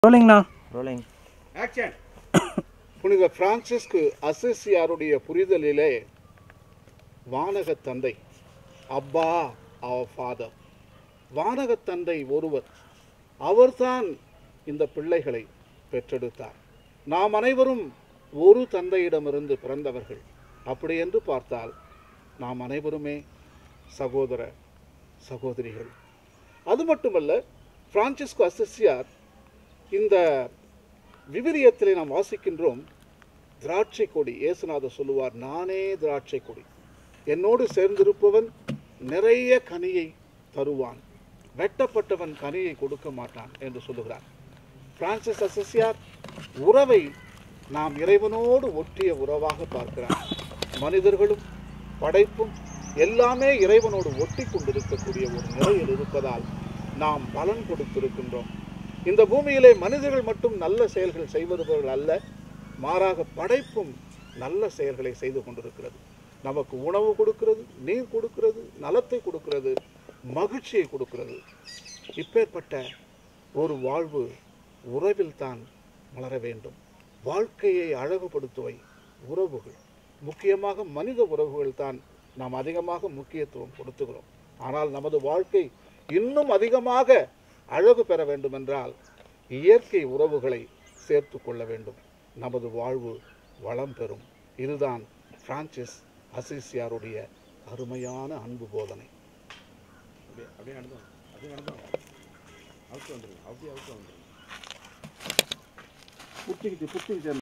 ரோலிங்ண்ணா. Rolling. Action. புனித பிரான்சிஸ்கு அசிசியாருடைய புரிதலிலே வானக தந்தை, அப்பா அவர் ஃபாதர், வானக தந்தை ஒருவர், அவர்தான் இந்த பிள்ளைகளை பெற்றெடுத்தார். நாம் அனைவரும் ஒரு தந்தையிடமிருந்து பிறந்தவர்கள். அப்படி என்று பார்த்தால் நாம் அனைவருமே சகோதர சகோதரிகள். அது மட்டுமல்ல, பிரான்சிஸ்கு அசிசியார் இந்த விவிலியத்திலே நாம் வாசிக்கின்றோம், திராட்சை கொடி. இயேசுநாதர் சொல்லுவார், நானே திராட்சை கொடி, என்னோடு சேர்ந்திருப்பவன் நிறைய கனியை தருவான், வெட்டப்பட்டவன் கனியை கொடுக்க மாட்டான் என்று சொல்லுகிறார். பிரான்சிஸ் அசிசியார் உறவை நாம் இறைவனோடு ஒட்டிய உறவாக பார்க்கிறார். மனிதர்களும் படைப்பும் எல்லாமே இறைவனோடு ஒட்டி கொண்டிருக்கக்கூடிய ஒரு நிலையில் இருப்பதால் நாம் பலன் கொடுத்திருக்கின்றோம். இந்த பூமியிலே மனிதர்கள் மட்டும் நல்ல செயல்கள் செய்வர்கள் அல்ல, மாறாக படைப்பும் நல்ல செயல்களை செய்து கொண்டிருக்கிறது. நமக்கு உணவு கொடுக்கிறது, நீர் கொடுக்கிறது, நலத்தை கொடுக்கிறது, மகிழ்ச்சியை கொடுக்கிறது. இப்பேற்பட்ட ஒரு வாழ்வு உறவில் தான் மலர வேண்டும். வாழ்க்கையை அழகுபடுத்துவை உறவுகள், முக்கியமாக மனித உறவுகள் தான் நாம் அதிகமாக முக்கியத்துவம் கொடுத்துகிறோம். ஆனால் நமது வாழ்க்கை இன்னும் அதிகமாக அழகு பெற வேண்டுமென்றால் இயற்கை உறவுகளை சேர்த்து கொள்ள வேண்டும். நமது வாழ்வு வளம் பெறும். இதுதான் பிரான்சிஸ் அசிசியாருடைய அருமையான அன்பு போதனை. அப்படியே நடந்தோம், அப்படியே நடந்தோம், அவுத்து வந்துடும், அப்படியே அவுத்து வந்துடும், புட்டிக்கிட்டு